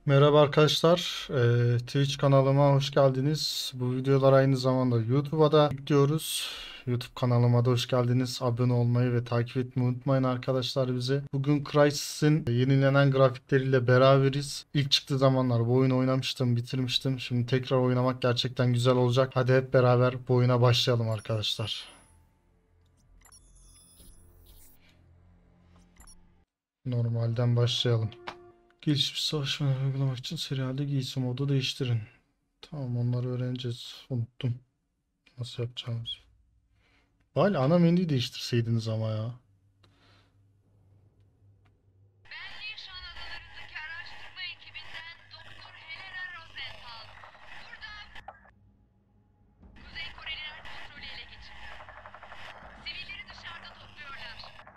Merhaba arkadaşlar, Twitch kanalıma hoş geldiniz. Bu videolar aynı zamanda YouTube'a da yüklüyoruz. YouTube kanalıma da hoş geldiniz. Abone olmayı ve takip etmeyi unutmayın arkadaşlar bizi. Bugün Crysis'in yenilenen grafikleriyle beraberiz. İlk çıktığı zamanlar bu oyunu oynamıştım, bitirmiştim. Şimdi tekrar oynamak gerçekten güzel olacak. Hadi hep beraber bu oyuna başlayalım arkadaşlar. Normalden başlayalım. Gelişmiş savaş modu uygulamak için serialde giysi modu değiştirin. Tamam, onları öğreneceğiz. Unuttum nasıl yapacağımızı. Bari ana menüyü değiştirseydiniz ama ya. Berliş Adaları'ndaki araştırma ekibinden Doktor Helena Rosenthal. Burada Kuzey Koreliler kontrolü ele geçirdi. Sivilleri dışarıda topluyorlar.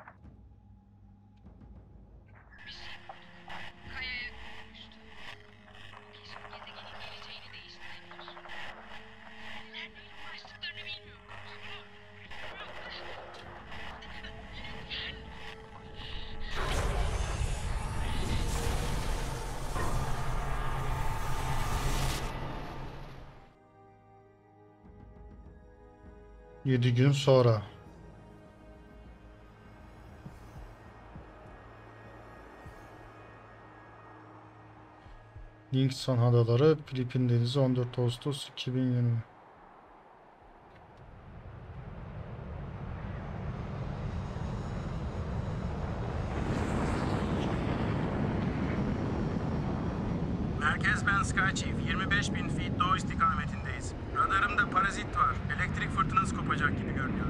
Bir şey bulduk. Kayaya konmuştu. Bu keşif gezegenin geleceğini değiştirebilir. Neler neyle uğraştıklarını bilmiyorum. Lütfen. 7 gün sonra. Livingston Adaları, Filipin Denizi, 14 Ağustos 2020. Merkez, ben Sky Chief. 25.000 feet doğu istikametindeyiz. Radarımda parazit var. Elektrik fırtınası kopacak gibi görünüyor.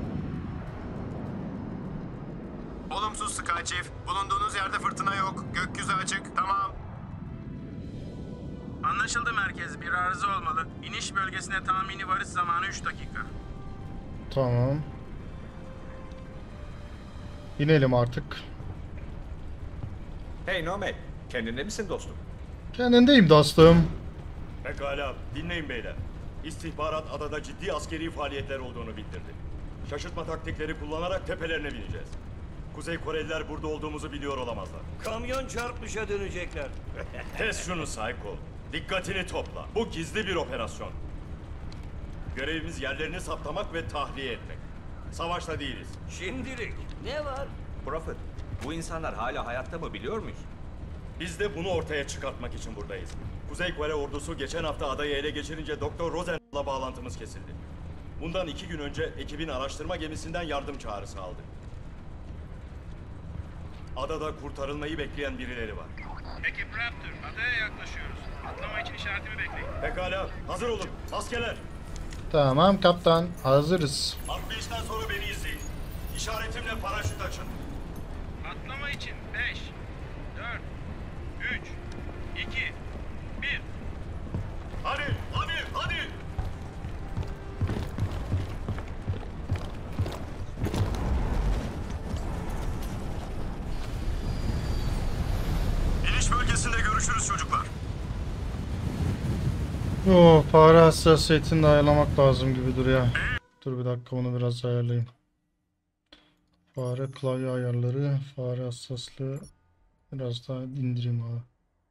Olumsuz Sky Chief. Bulunduğunuz yerde fırtına yok. Gökyüzü açık. Tamam. Anlaşıldı merkez. Bir arıza olmalı. İniş bölgesine tahmini varış zamanı 3 dakika. Tamam. İnelim artık. Hey Nomad, kendinde misin dostum? Kendindeyim dostum. Pekala, dinleyin beyler. İstihbarat adada ciddi askeri faaliyetler olduğunu bildirdi. Şaşırtma taktikleri kullanarak tepelerine bineceğiz. Kuzey Koreliler burada olduğumuzu biliyor olamazlar. Kamyon çarpmışa dönecekler. Kes şunu Psycho. Dikkatini topla. Bu gizli bir operasyon. Görevimiz yerlerini saptamak ve tahliye etmek. Savaşta değiliz. Şimdilik. Ne var? Prophet, bu insanlar hala hayatta mı biliyor muyuz? Biz de bunu ortaya çıkartmak için buradayız. Kuzey Kore ordusu geçen hafta adayı ele geçirince Doktor Rosenthal'la bağlantımız kesildi. Bundan 2 gün önce ekibin araştırma gemisinden yardım çağrısı aldı. Adada kurtarılmayı bekleyen birileri var. Ekip Raptor, adaya yaklaşıyoruz. Atlama için işaretimi bekleyin. Pekala, hazır olun. Maskeler. Tamam kaptan, hazırız. Atlayıştan sonra beni izleyin. İşaretimle paraşüt açın. Atlama için 5, 4, 3, 2, 1. Hadi, hadi, hadi. İniş bölgesinde görüşürüz çocuklar. Fare hassasiyetini de ayarlamak lazım gibi duruyor. Dur bir dakika, onu biraz ayarlayayım. Fare klavye ayarları, fare hassaslığı biraz daha indireyim abi.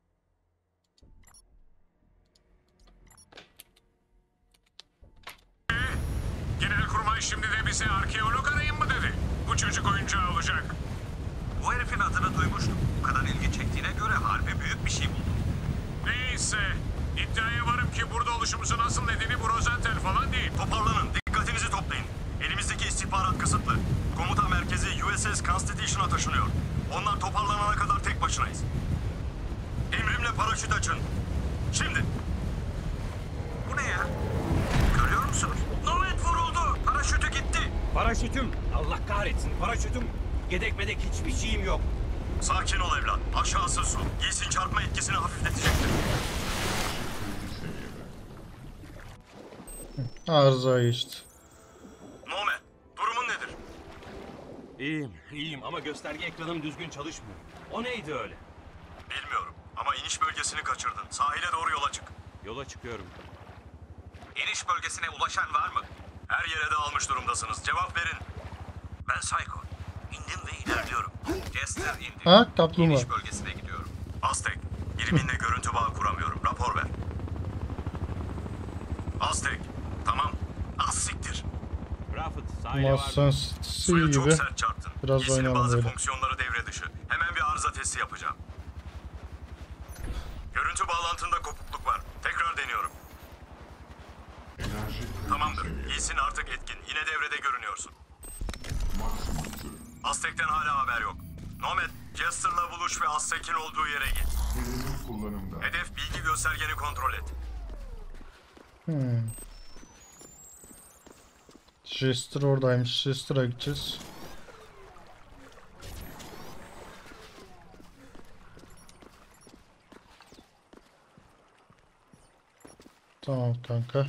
Genelkurmay şimdi de bize arkeolog arayın mı dedi? Bu çocuk oyuncağı olacak. Bu herifin adını duymuştum. Bu kadar ilgi çektiğine göre harbi büyük bir şey buldum. Neyse, iddiaya varım ki burada oluşumuzun asıl nedeni bu Rosenthal falan değil. Toparlanın, dikkatinizi toplayın. Elimizdeki istihbarat kısıtlı. Komuta merkezi USS Constitution'a taşınıyor. Onlar toparlanana kadar tek başınayız. Emrimle paraşüt açın. Şimdi. Bu ne ya? Görüyor musunuz? Nomad vuruldu. Paraşütü gitti. Paraşütüm. Allah kahretsin paraşütüm. Yedek medek hiçbir şeyim yok. Sakin ol evlat. Aşağısı su. Giysin çarpma etkisini hafifletecektir. Arıza geçti. Nomad, durumun nedir? İyiyim ama gösterge ekranım düzgün çalışmıyor. O neydi öyle? Bilmiyorum ama iniş bölgesini kaçırdın. Sahile doğru yola çık. Yola çıkıyorum. İniş bölgesine ulaşan var mı? Her yere dağılmış durumdasınız. Cevap verin. Ben Psycho. İndim ve ilerliyorum. Jester indi. Ha, kaplumbağa. İniş bölgesine gidiyorum. Aztek, Biriminle görüntü bağı kuramıyorum. Rapor ver. Aztek. Tamam. Az siktir. Prophet sahile var. Mustang City Suya çok gibi. sert çarptın. Biraz Giysinin oynayalım bazı böyle. fonksiyonları devre dışı. Hemen bir arıza testi yapacağım. Görüntü bağlantında kopukluk var. Tekrar deniyorum. Tamamdır. Giysin artık etkin. Yine devrede görünüyorsun. Aztek'ten hala haber yok. Nomad, Jester'la buluş ve Aztek'in olduğu yere git. Hedef bilgi göstergeni kontrol et. Jester oradaymış. Jester'a gideceğiz. Tamam kanka.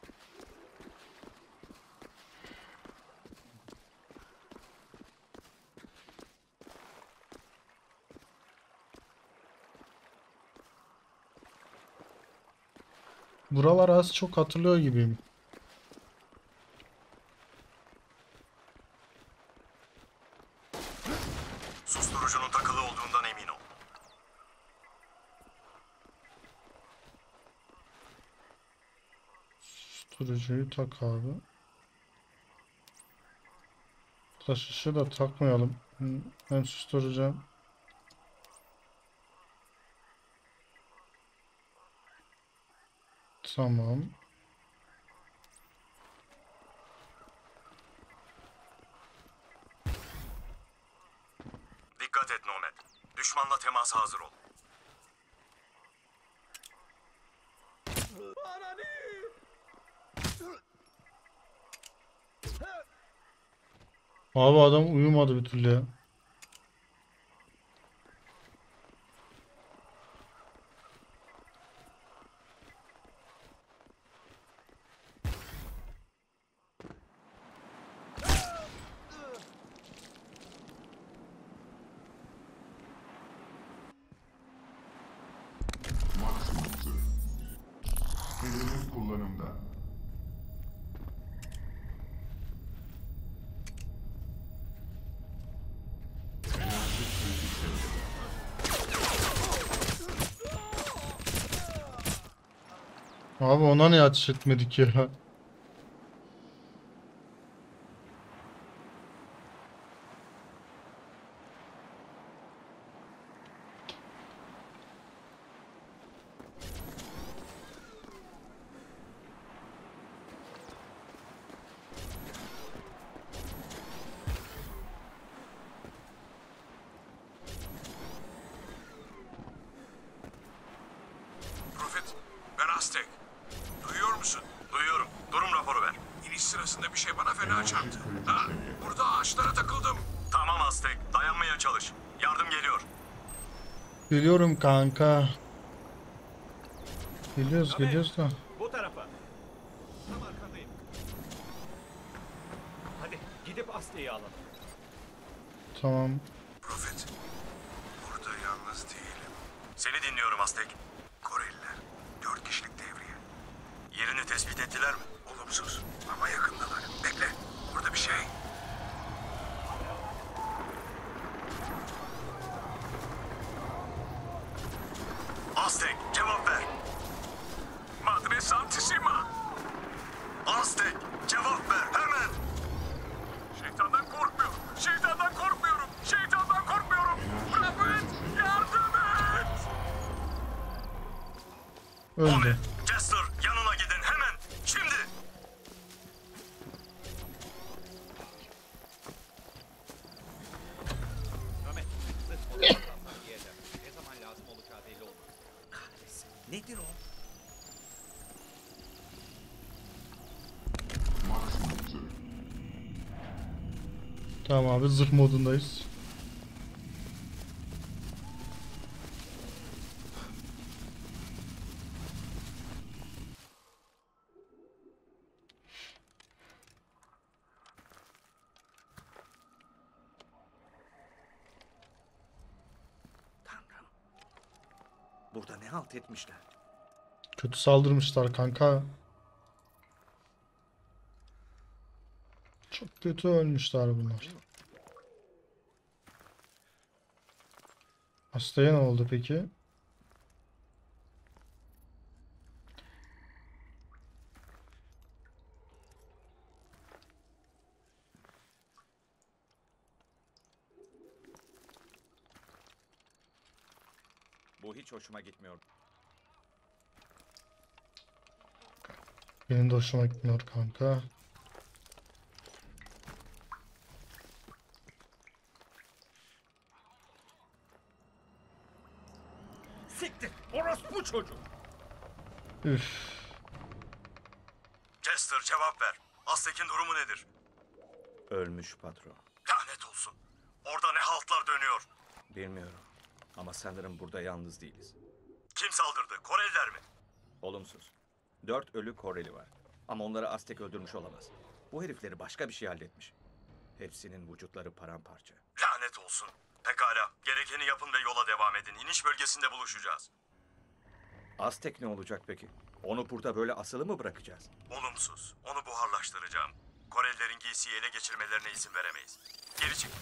Buralar az çok hatırlıyor gibiyim. Susturucunun takılı olduğundan emin ol. Susturucuyu tak abi. Taş ışığı da takmayalım. Hem susturucu. Tamam. Dikkat et Nomad. Düşmanla temasa hazır ol. Abi adam uyumadı bir türlü ya. Kullanımda. Abi ona niye ateş etmedik ya? Profit, ben Aztek. Duyuyor musun? Duyuyorum. Durum raporu ver. İniş sırasında bir şey bana fena çarptı. Ha, burada ağaçlara takıldım. Tamam Aztek, dayanmaya çalış. Yardım geliyor. Biliyorum kanka. Geliyoruz da. Bu tarafa. Tam arkandayım. Hadi gidip Aslı'yı alalım. Tamam. Profit, burada yalnız değilim. Seni dinliyorum Aztek. Koreliler, 4 kişilik devriye. Yerini tespit ettiler mi? Olumsuz ama yakındalar. Bekle, burada bir şey. Aztek, cevap ver. Madre Santissima. Aztek, cevap ver hemen. Şeytandan korkmuyorum. Şeytandan korkmuyorum. Şeytandan korkmuyorum. Profit, yardım et. Öldü. Jester, yanına gidin hemen. Şimdi. Mehmet, zıt oraya bakalım diyeceğim. Ne zaman lazım olacağı belli olmaz. Kahretsin. Nedir o? Tamam abi zırh modundayız. Tanrım. Burada ne halt etmişler? Kötü saldırmışlar kanka. Çok kötü ölmüşler bunlar. Hastaya ne oldu peki? Bu hiç hoşuma gitmiyor. Benim de hoşuma gitmiyor kanka. Siktir! Orospu çocuk! Üf. Chester cevap ver. Aztek'in durumu nedir? Ölmüş patron. Lanet olsun. Orada ne haltlar dönüyor? Bilmiyorum. Ama sanırım burada yalnız değiliz. Kim saldırdı? Koreliler mi? Olumsuz. 4 ölü Koreli var. Ama onları Aztek öldürmüş olamaz. Bu herifleri başka bir şey halletmiş. Hepsinin vücutları paramparça. Lanet olsun. Pekala. Gerekeni yapın ve yola devam edin. İniş bölgesinde buluşacağız. Aztek ne olacak peki? Onu burada böyle asılı mı bırakacağız? Olumsuz. Onu buharlaştıracağım. Korelilerin giysiyi ele geçirmelerine izin veremeyiz. Geri çık.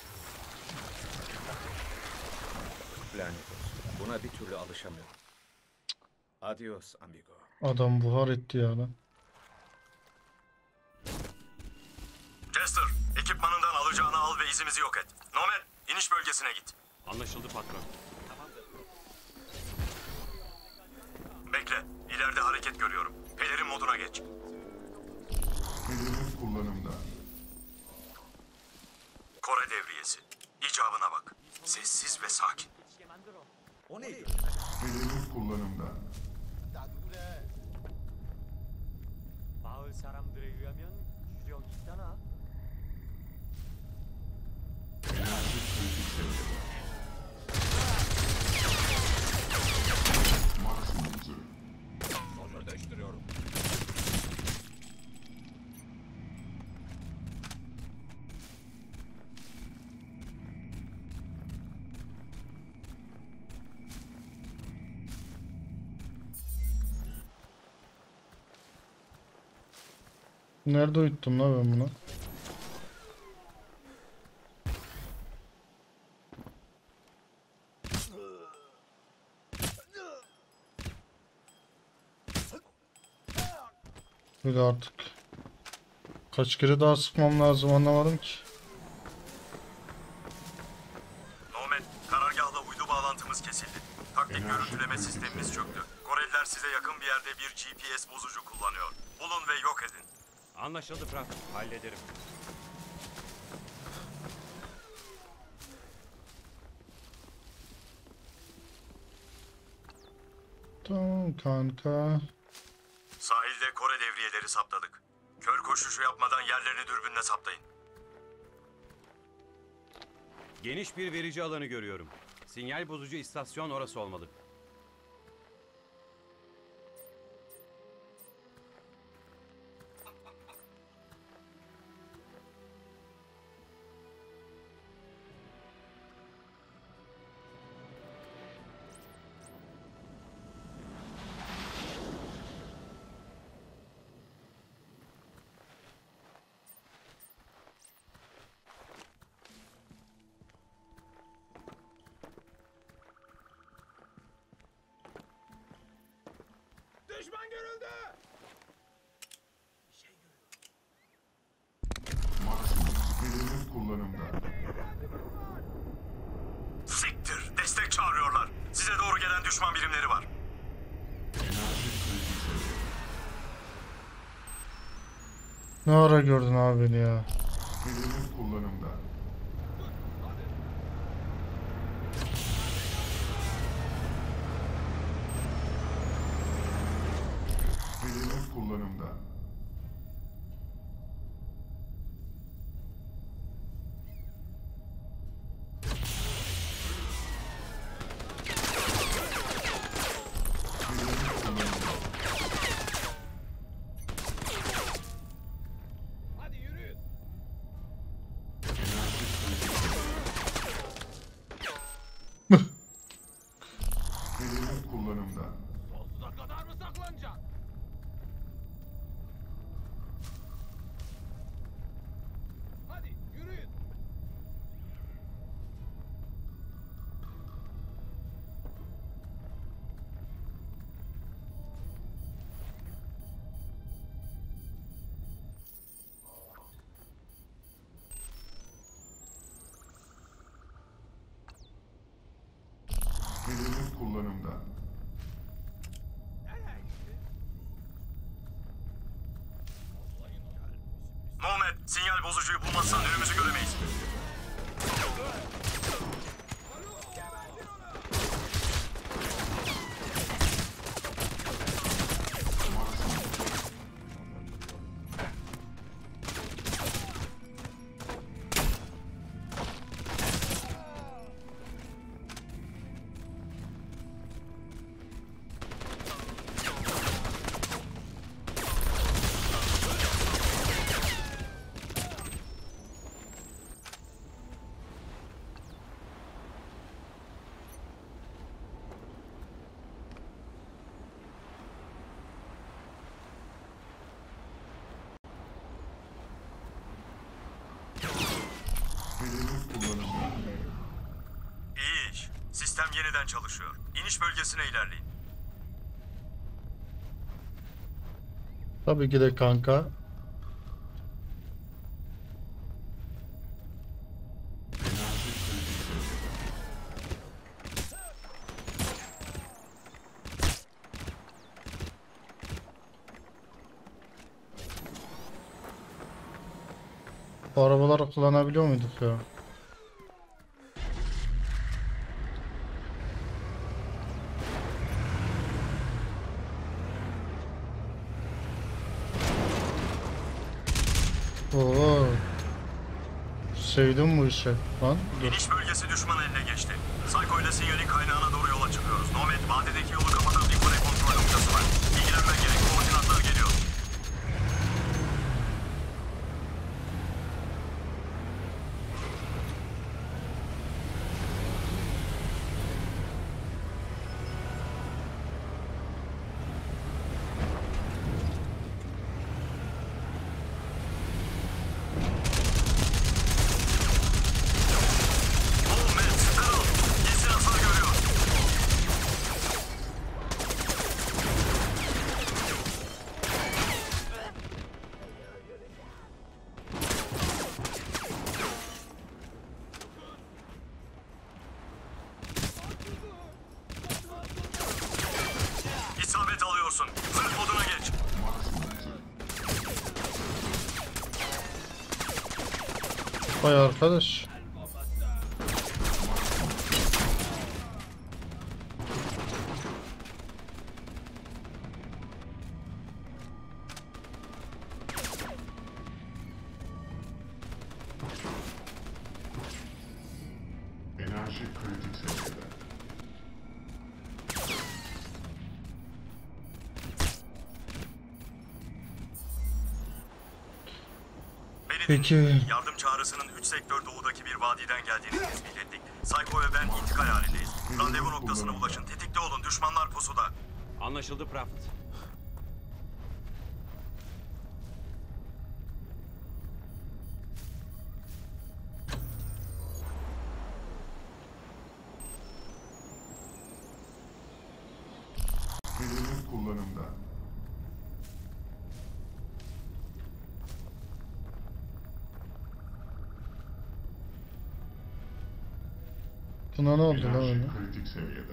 Lanet olsun. Buna bir türlü alışamıyorum. Adios amigo. Adam buhar etti ya lan. Chester, ekipmanından alacağını al ve izimizi yok et. Nomad, iniş bölgesine git. Anlaşıldı patron. Bekle, ileride hareket görüyorum. Pelerin moduna geç. Hedef kullanımda. Kore devriyesi. İcabına bak. Sessiz ve sakin. O neydi? Hedef kullanımda. 마을 사람들에 의하면 유령이 있다나? Enerji kritik seviyede. Maksimum hızı. Motor değiştiriyorum. Nerede uyuttum lan ben bunu? Böyle artık. Kaç kere daha sıkmam lazım anlamadım ki. Nomad, karargahla uydu bağlantımız kesildi. Taktik görüntüleme sistemimiz çöktü. Koreliler size yakın bir yerde bir GPS bozucu kullanıyor. Bulun ve yok edin. Anlaşıldı Frank. Hallederim. Tamam kanka. Sahilde Kore devriyeleri saptadık. Kör koşuşu yapmadan yerlerini dürbünle saptayın. Geniş bir verici alanı görüyorum. Sinyal bozucu istasyon orası olmalı. Düşman görüldü! Maksimum hedef kullanımda. Siktir! Destek çağırıyorlar. Size doğru gelen düşman birimleri var. Enerji kritik seviyede. Ne ara gördün abi beni ya? Hedef kullanımda. Hedef kullanımda. Hedef kullanımda. Hadi yürüyün! Enerji kritik seviyede. Hedef kullanımda. Sonsuza kadar mı saklanacak? Sinyal bozucuyu bulmazsan önümüzü göremeyiz. Hedef kullanımda. İyi iş. Sistem yeniden çalışıyor. İniş bölgesine ilerleyin. Tabii ki de kanka. Enerji kritik seviyede. Bu arabaları kullanabiliyor muyduk ya? Oo. Sevdim bu işi. Lan dur. İniş bölgesi düşman eline geçti. Psycho ile sinyalin kaynağına doğru yola çıkıyoruz. Nomad vadideki yolu kapatan bir kule kontrol noktası var. İlgilenmen gerek. Koordinatlar geliyor. Nomad, Sparrow. Gizli hasar görüyor. İsabet alıyorsun. Zırh moduna geç. Maksimum hızı. Vay arkadaş. Enerji kritik seviyede. Beni Peki. dinleyin. Yardım çağrısının 3 sektör doğudaki bir vadiden geldiğini tespit ettik. Psycho ve ben intikal halindeyiz. Randevu noktasına ulaşın. Tetikte olun. Düşmanlar pusuda. Anlaşıldı Prophet. Hedef kullanımda. Buna ne oldu lan Enerji öyle? kritik seviyede.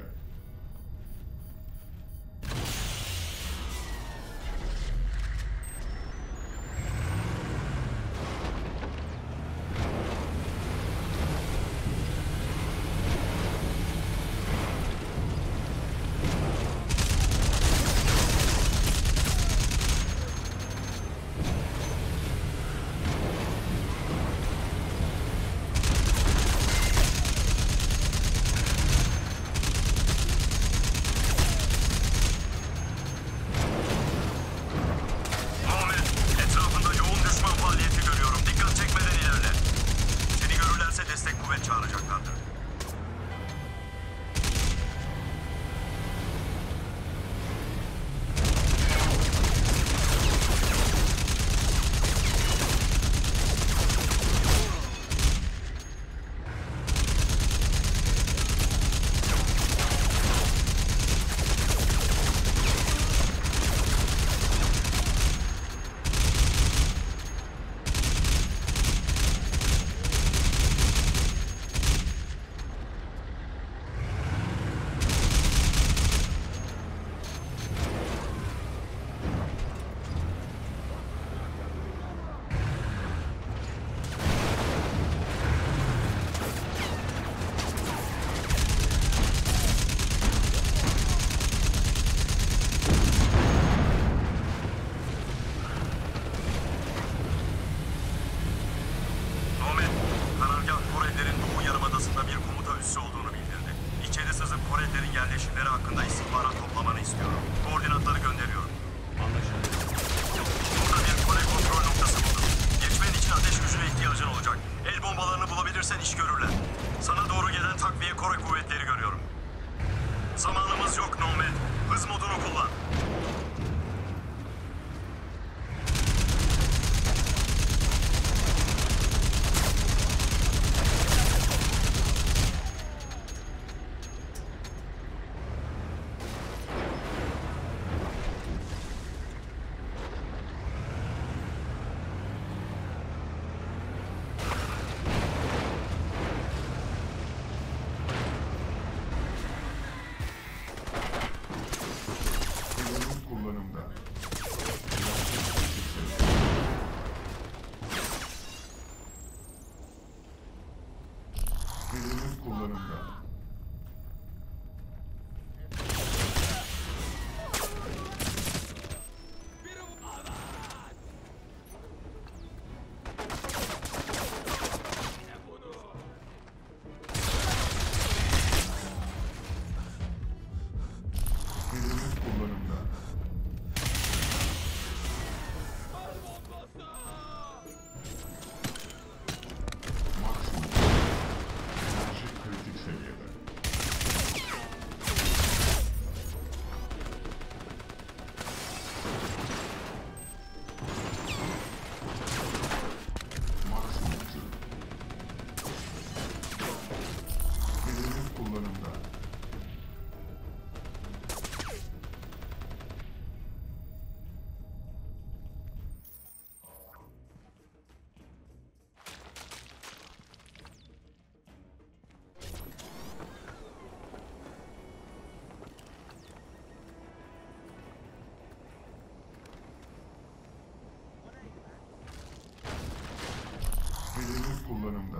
Hedef kullanımda.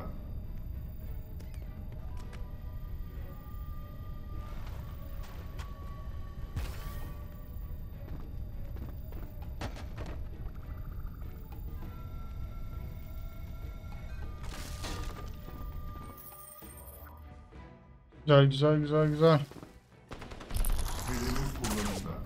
Güzel güzel güzel güzel. Hedef kullanımda.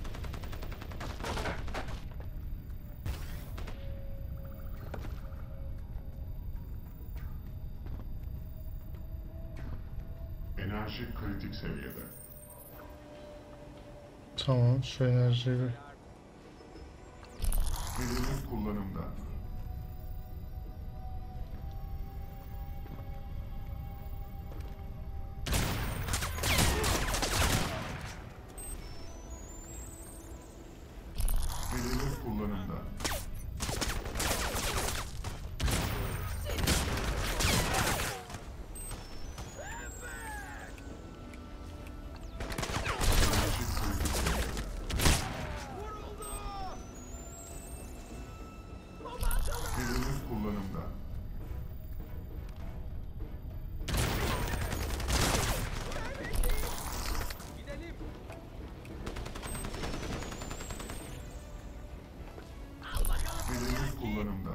Enerji kritik seviyede. Tamam, şu enerjiyi bir... Hedef kullanımda. Hedef kullanımda. Enerji kritik seviyede. Hedef kullanımda. Hedef kullanımda.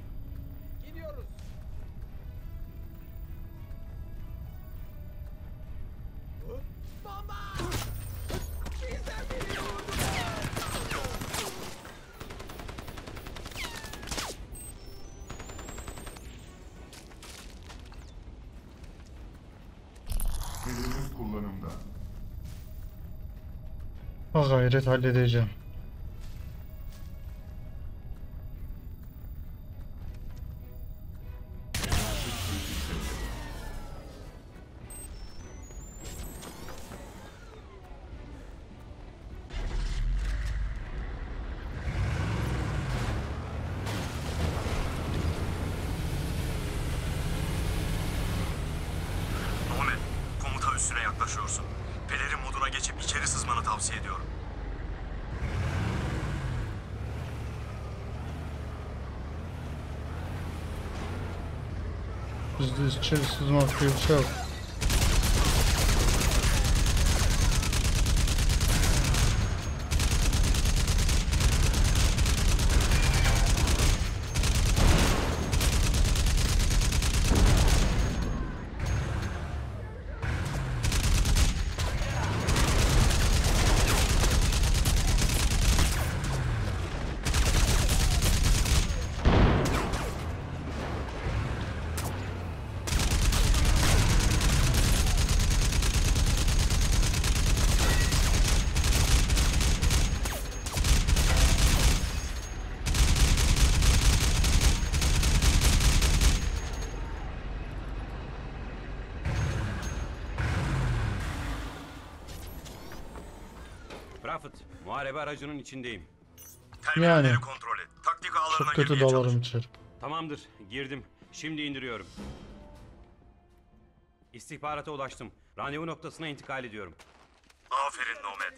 Hedef kullanımda. Ha gayret halledeceğim. Enerji kritik seviyede. Nomad, komuta üssüne yaklaşıyorsun. Pelerin moduna geçip içeri sızmanı tavsiye ediyorum. Bizde içeri sızmak diye bir şey yok. Prophet, muharebe aracının içindeyim. Terminalleri Yani. kontrol et. Taktik ağlarına Çok kötü girmeye dalarım çalış. içeri. Tamamdır, girdim. Şimdi indiriyorum. İstihbarata ulaştım. Randevu noktasına intikal ediyorum. Aferin Nomad.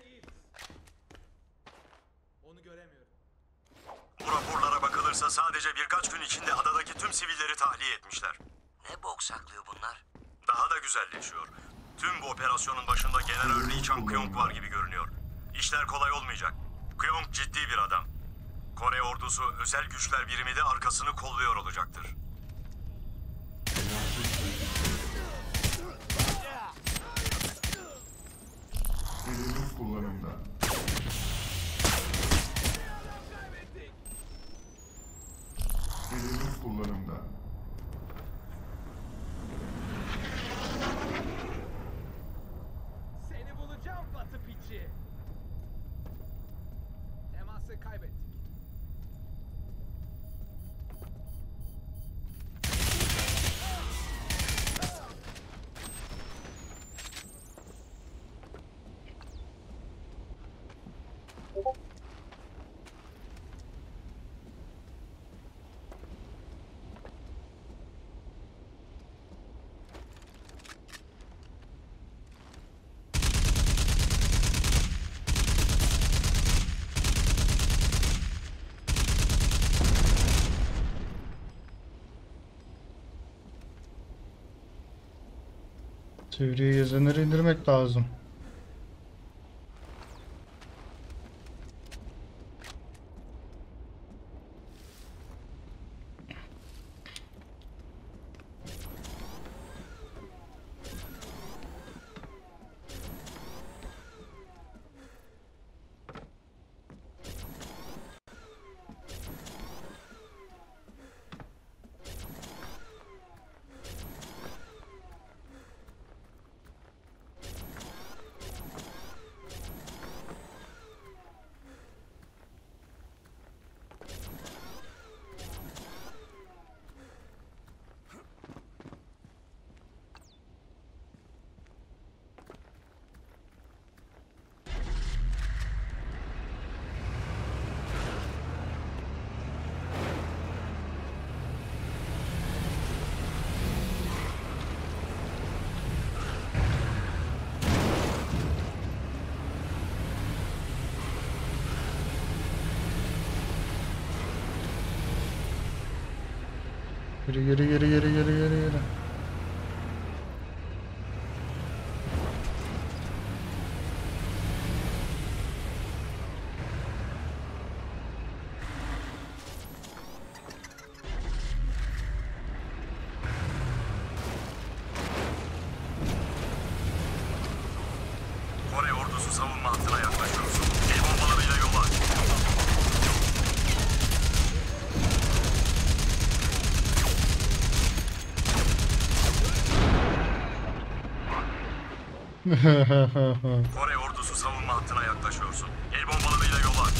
Bu raporlara bakılırsa sadece birkaç gün içinde adadaki tüm sivilleri tahliye etmişler. Ne bok saklıyor bunlar? Daha da güzelleşiyor. Tüm bu operasyonun başında General Lee Chang Kyong var gibi görünüyor. İşler kolay olmayacak. Kyong ciddi bir adam. Kore ordusu özel güçler birimi de arkasını kolluyor olacaktır. Enerji kritik seviyede. Hedef kullanımda. Hedef kullanımda. Seni bulacağım Batı piçi. Teması kaybettik. Sivriye gezenleri indirmek lazım. Geri. Kore ordusu savunma hattına yaklaşıyorsun. El bombalarıyla yola aç. Kore ordusu savunma hattına yaklaşıyorsun. El bombalarıyla yola aç.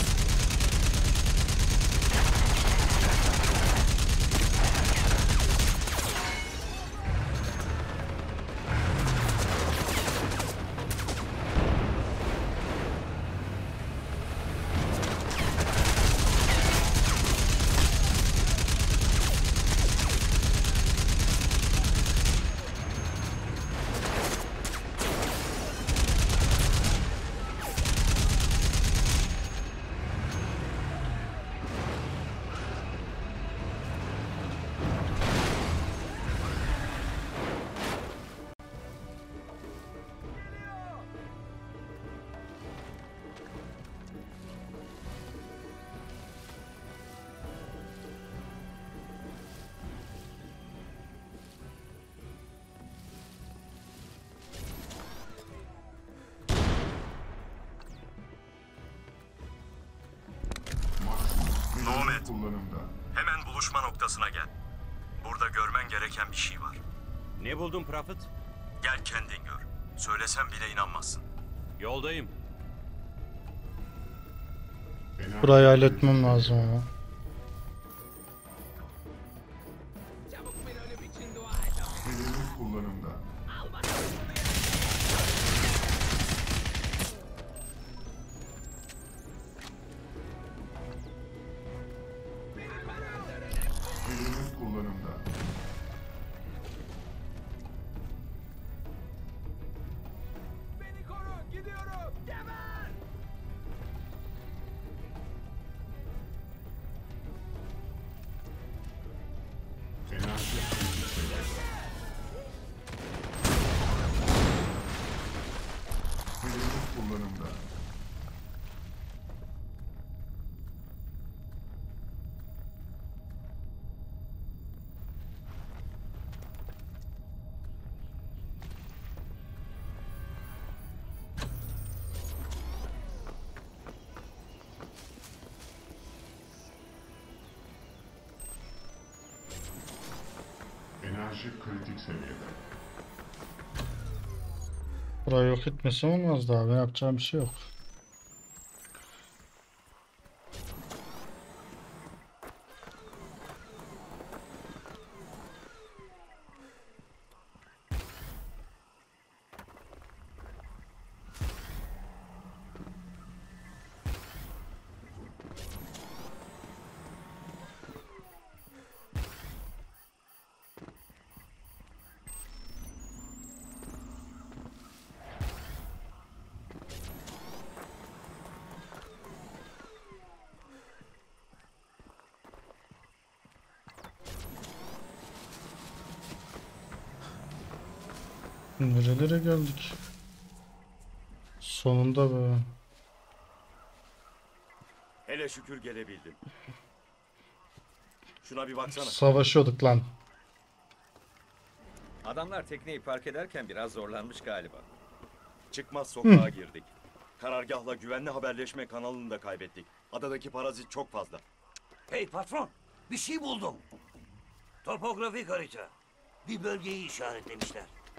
Nomad, Kullanımda. hemen buluşma noktasına gel. Burada görmen gereken bir şey var. Ne buldun Prophet? Gel kendin gör. Söylesem bile inanmazsın. Yoldayım. Enerji Burayı halletmem lazım ama. Çabuk bir ölüm için dua et. hedef kullanımda. Hedef kullanımda. Beni koru, gidiyorum. Geber! Enerji kritik seviyede. Hedef kullanımda. Enerji kritik seviyede. Burayı yok etmesem olmaz daha. Ben yapacağım bir şey yok. Nerelere geldik? Sonunda be. Hele şükür gelebildim. Şuna bir baksana. Savaşıyorduk lan. Adamlar tekneyi park ederken biraz zorlanmış galiba. Çıkmaz sokağa girdik. Karargahla güvenli haberleşme kanalını da kaybettik. Adadaki parazit çok fazla. Hey patron, bir şey buldum. Topografik harita. Bir bölgeyi işaretlemişler.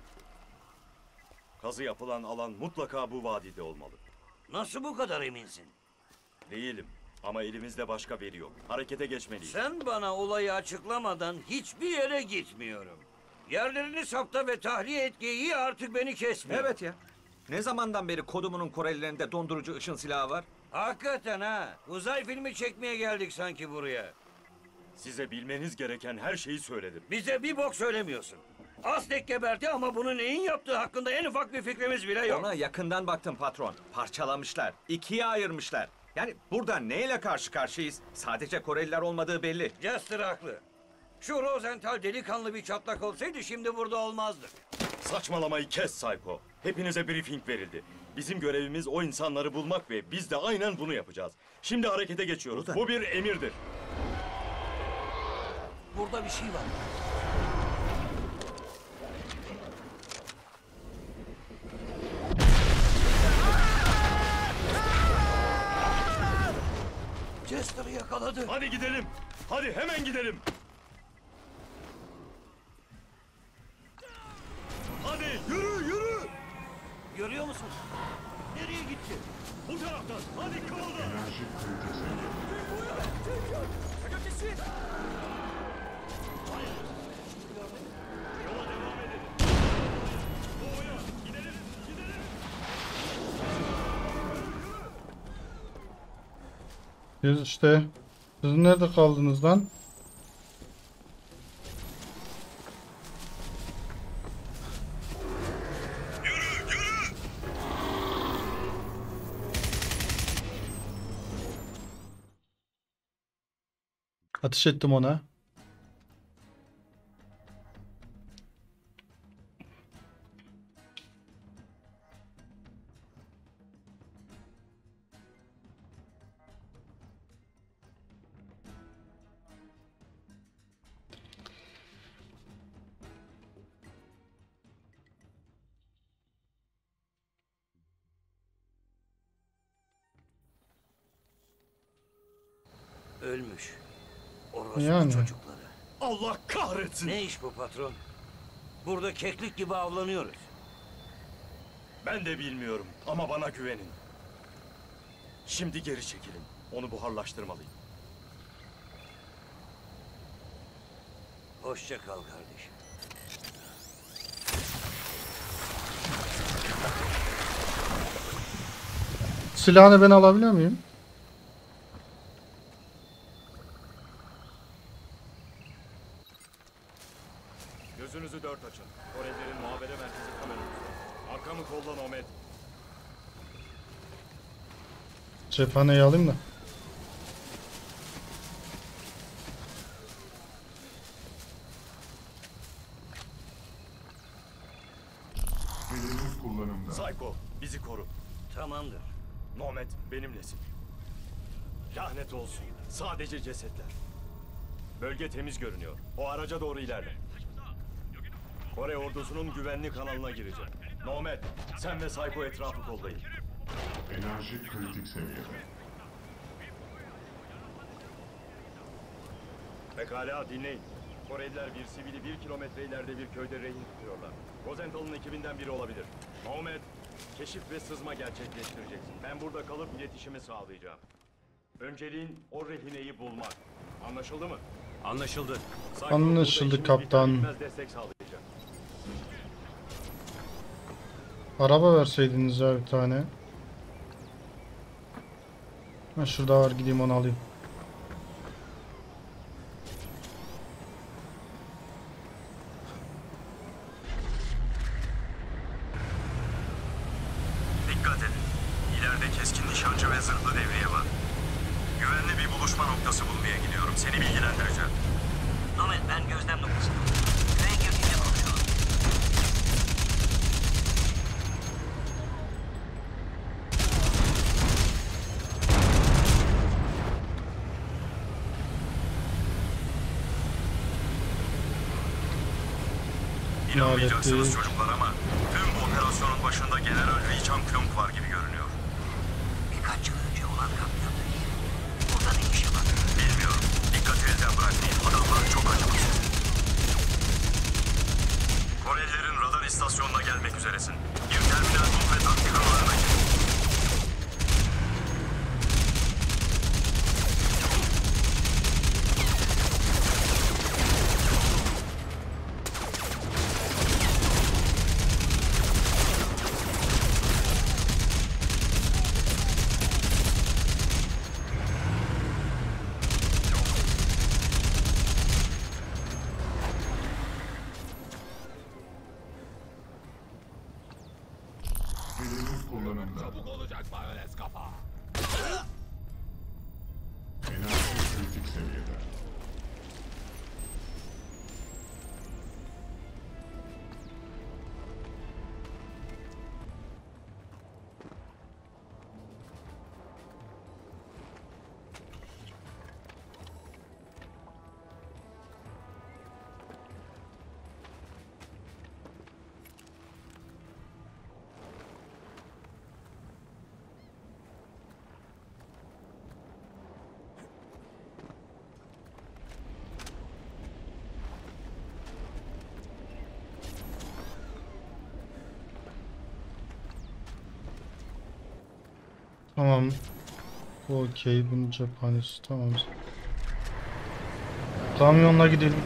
Kazı yapılan alan mutlaka bu vadide olmalı. Nasıl bu kadar eminsin? Değilim ama elimizde başka veri yok. Harekete geçmeliyiz. Sen bana olayı açıklamadan hiçbir yere gitmiyorum. Yerlerini sapta ve tahliye et geyiği artık beni kesmiyor. Evet ya. Ne zamandan beri kodumunun Korelilerinde dondurucu ışın silahı var? Hakikaten ha. Uzay filmi çekmeye geldik sanki buraya. Size bilmeniz gereken her şeyi söyledim. Bize bir bok söylemiyorsun. Aztek geberdi ama bunu neyin yaptığı hakkında en ufak bir fikrimiz bile yok. Ona yakından baktım patron. Parçalamışlar. İkiye ayırmışlar. Yani burada neyle karşı karşıyayız? Sadece Koreliler olmadığı belli. Jester haklı. Şu Rosenthal delikanlı bir çatlak olsaydı şimdi burada olmazdık. Saçmalamayı kes Psycho. Hepinize briefing verildi. Bizim görevimiz o insanları bulmak ve biz de aynen bunu yapacağız. Şimdi harekete geçiyoruz. Bu bir emirdir. Burada bir şey var. Jester'ı yakaladı. Hadi gidelim. Hadi hemen gidelim. Hadi yürü yürü. Görüyor musun? Nereye gitti? Bu taraftan. Hadi kıvılda. Enerji kritik seviyede. Yola devam edelim. Doğuya gidelim. Gidelim. Biz işte. Siz nerede kaldınız lan? Ateş ettim ona. Ölmüş. Orospu Yani. çocukları. Allah kahretsin. Ne iş bu patron? Burada keklik gibi avlanıyoruz. Ben de bilmiyorum ama bana güvenin. Şimdi geri çekilin. Onu buharlaştırmalıyım. Hoşça kal kardeşim. Silahını ben alabiliyor muyum? Gözünüzü dört açın. Korelilerin muhabere merkezi tam önümüzde. Arkamı kolla Nomad. Cephaneyi alayım da. Hedef kullanımda. Psycho, bizi koru. Tamamdır. Nomad, benimlesin. Lanet olsun. Sadece cesetler. Bölge temiz görünüyor. O araca doğru ilerle. Kore ordusunun güvenli kanalına gireceğim. Nomad, sen ve Psycho etrafı kollayın. Enerji kritik seviyede. Pekala dinleyin. Koreliler bir sivili 1 kilometre ileride bir köyde rehin tutuyorlar. Rosenthal'ın ekibinden biri olabilir. Nomad, keşif ve sızma gerçekleştireceksin. Ben burada kalıp iletişimi sağlayacağım. Önceliğin o rehineyi bulmak. Anlaşıldı mı? Anlaşıldı. Psycho Anlaşıldı burada işimiz kaptan. biter bitmez destek sağlayacak. Araba verseydiniz ya bir tane. Ha, şurada var, gideyim onu alayım. Dikkat edin. İleride keskin nişancı ve zırhlı devriye var. Güvenli bir buluşma noktası bulmaya gidiyorum. Seni bilgilendireceğim. Nomad ben gözlem noktasındayım. Köye girdiğinde konuşalım. ikna etti. İnanmayacaksınız çocuklar ama tüm bu operasyonun başında General Richard Klump var gibi görünüyor. Birkaç yıl önce olan kamyonda değil. Burada ne işi var? Bilmiyorum. Dikkati elden bırakmayın. Adamlar çok acımasız. Korelilerin radar istasyonuna gelmek üzeresin. Bir terminal bul ve taktik havalarına gir. Hedef kullanımda. Çabuk olacak mayonez kafa. Enerji kritik seviyede. Tamam. Okey, bunun cephanesi tamam. Kamyonla gidelim.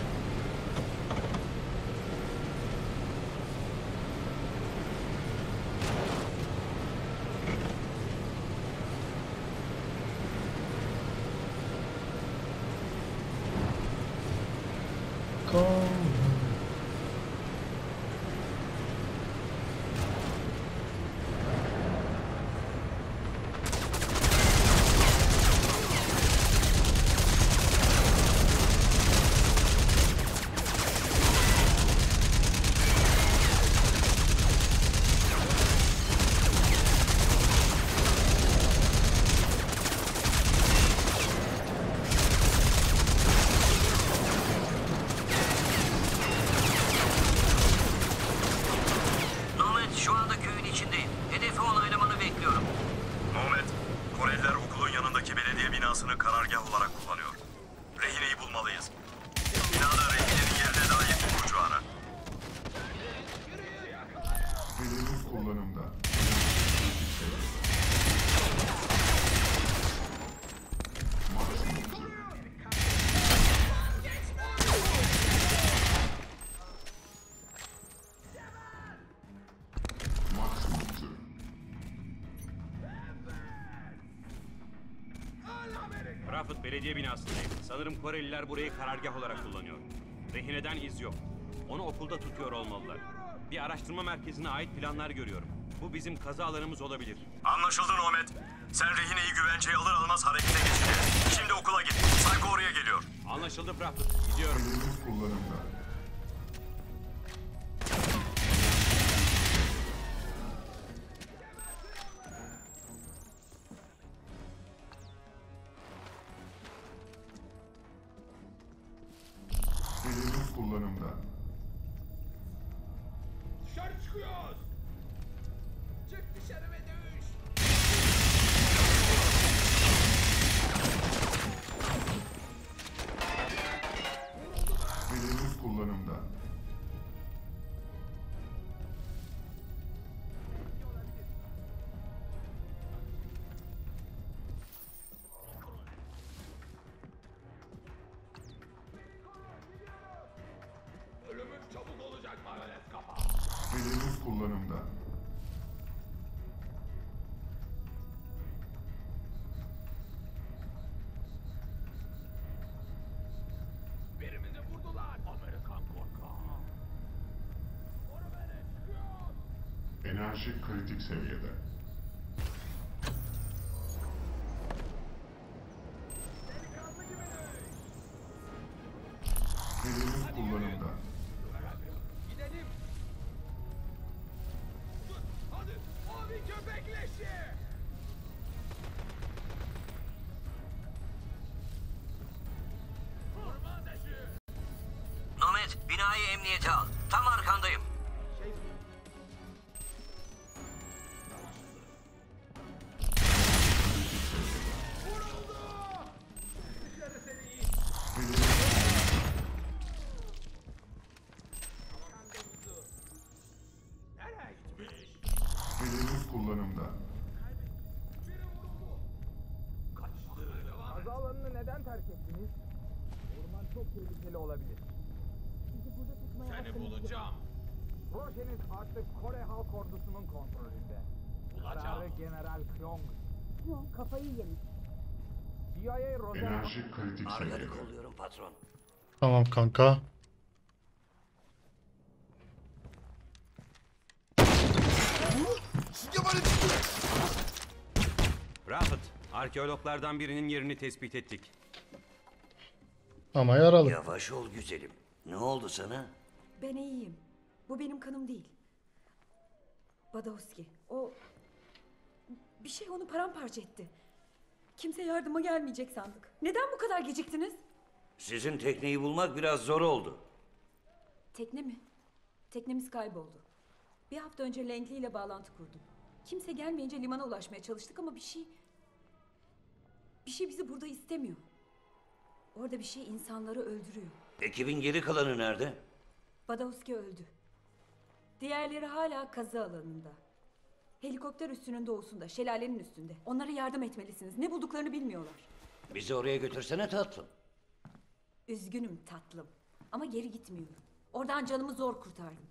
Nomad, şu anda köyün içindeyim. Hedefi onaylamanı bekliyorum. Muhammed, Koreliler okulun yanındaki belediye binasını karargah olarak kullanıyor. Rehineyi bulmalıyız. Binada rehinenin yerine dair ipucu ara. Hedef kullanımda. Maksimum hızı. Maksimum hızı. Crawford belediye binasındayım. Sanırım Koreliler burayı karargah olarak kullanıyor. Rehineden iz yok. Onu okulda tutuyor olmalılar. Bir araştırma merkezine ait planlar görüyorum. Bu bizim kaza alanımız olabilir. Anlaşıldı Muhammed. Sen rehineyi güvenceye alır almaz harekete geçeceksin. Şimdi okula git. Psycho oraya geliyor. Anlaşıldı Crawford. Gidiyorum. Hedef kullanımda. Hedef kullanımda. Dışarı çıkıyoruz. Çık dışarı ve dövüş. Hedef kullanımda. Ölümün çabuk olacak mayonez kafa. Hedef kullanımda. Birimizi vurdular. Amerikan korkak. Onu beni çıkıyor. Enerji kritik seviyede. Delikanlı gibi dövüş. Hedef kullanımda. Gidelim. Dur, hadi. Abi köpek leşi. Vurma ateşi. Nomad, binayı emniyete al. Tam arkandayım. Hedef kullanımda. Kaza alanını neden terk ettiniz? Orman çok tehlikeli olabilir. Seni bulacağım. Projeniz artık Kore Halk Ordusu'nun kontrolünde. Kararı General Kyong. Yok, kafayı yemiş. CIA Rosen... Enerji kritik seviyede. Arkanı kolluyorum patron. Tamam kanka. Rafet, arkeologlardan birinin yerini tespit ettik. Ama yaralı. Yavaş ol güzelim. Ne oldu sana? Ben iyiyim. Bu benim kanım değil. Badowski. O... Bir şey onu paramparça etti. Kimse yardıma gelmeyecek sandık. Neden bu kadar geciktiniz? Sizin tekneyi bulmak biraz zor oldu. Tekne mi? Teknemiz kayboldu. Bir hafta önce Langley ile bağlantı kurdum. Kimse gelmeyince limana ulaşmaya çalıştık ama bir şey bizi burada istemiyor. Orada bir şey insanları öldürüyor. Ekibin geri kalanı nerede? Badowski öldü. Diğerleri hala kazı alanında. Helikopter üssünün doğusunda, şelalenin üstünde. Onlara yardım etmelisiniz. Ne bulduklarını bilmiyorlar. Bizi oraya götürsene tatlım. Üzgünüm tatlım. Ama geri gitmiyorum. Oradan canımı zor kurtardım.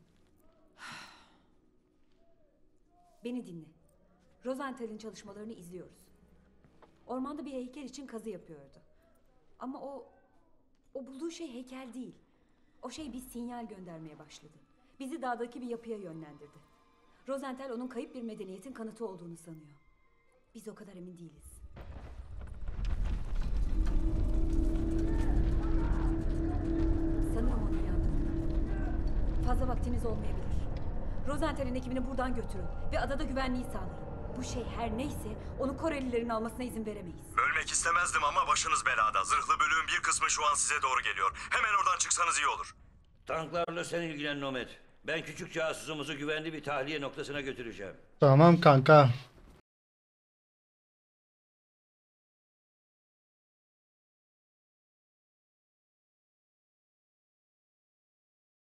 Beni dinle. Rosenthal'in çalışmalarını izliyoruz. Ormanda bir heykel için kazı yapıyordu. Ama o bulduğu şey heykel değil. O şey bir sinyal göndermeye başladı. Bizi dağdaki bir yapıya yönlendirdi. Rosenthal onun kayıp bir medeniyetin kanıtı olduğunu sanıyor. Biz o kadar emin değiliz. Sanırım onu uyandırdı. Fazla vaktiniz olmayabilir. Rosenthal'in ekibini buradan götürün ve adada güvenliği sağlayın. Bu şey her neyse onu Korelilerin almasına izin veremeyiz. Bölmek istemezdim ama başınız belada. Zırhlı bölüğün bir kısmı şu an size doğru geliyor. Hemen oradan çıksanız iyi olur. Tanklarla sen ilgilen Nomad. Ben küçük casusumuzu güvenli bir tahliye noktasına götüreceğim. Tamam kanka.